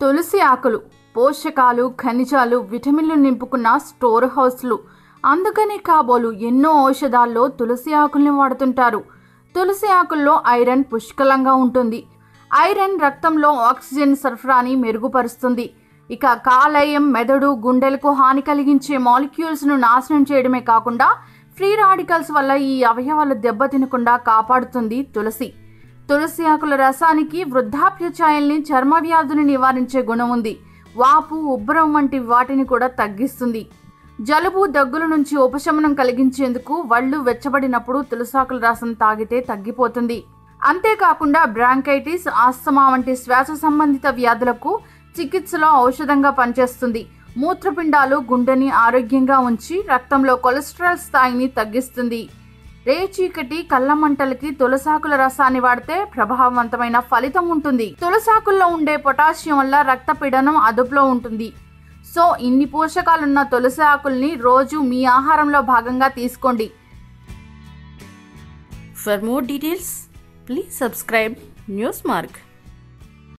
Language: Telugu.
తులసి ఆకులు పోషకాలు, ఖనిజాలు, విటమిన్లు నింపుకున్న స్టోర్ హౌస్లు. అందుకని కాబోలు ఎన్నో ఔషధాల్లో తులసి ఆకుల్ని వాడుతుంటారు. తులసి ఆకుల్లో ఐరన్ పుష్కలంగా ఉంటుంది. ఐరన్ రక్తంలో ఆక్సిజన్ సరఫరాని మెరుగుపరుస్తుంది. ఇక కాలేయం, మెదడు, గుండెలకు హాని కలిగించే మాలిక్యూల్స్ను నాశనం చేయడమే కాకుండా ఫ్రీ రాడికల్స్ వల్ల ఈ అవయవాలు దెబ్బతినకుండా కాపాడుతుంది తులసి. తులసి ఆకుల రసానికి వృద్ధాప్య ఛాయల్ని, చర్మ వ్యాధుని నివారించే గుణం ఉంది. వాపు, ఉబ్బరం వంటి వాటిని కూడా తగ్గిస్తుంది. జలుబు, దగ్గుల నుంచి ఉపశమనం కలిగించేందుకు వళ్ళు వెచ్చబడినప్పుడు తులసాకుల రసం తాగితే తగ్గిపోతుంది. అంతేకాకుండా బ్రాంకైటిస్, ఆస్తమా వంటి శ్వాస సంబంధిత వ్యాధులకు చికిత్సలో ఔషధంగా పనిచేస్తుంది. మూత్రపిండాలు, గుండెని ఆరోగ్యంగా ఉంచి రక్తంలో కొలెస్ట్రాల్ స్థాయిని తగ్గిస్తుంది. రేచీకటి, కళ్ళ మంటలకి తులసాకుల రసాన్ని వాడితే ప్రభావవంతమైన ఫలితం ఉంటుంది. తులసాకుల్లో ఉండే పొటాషియం వల్ల రక్తపీడనం అదుపులో ఉంటుంది. సో ఇన్ని పోషకాలున్న తులసి ఆకుల్ని రోజు మీ ఆహారంలో భాగంగా తీసుకోండి. For more details please subscribe news mark.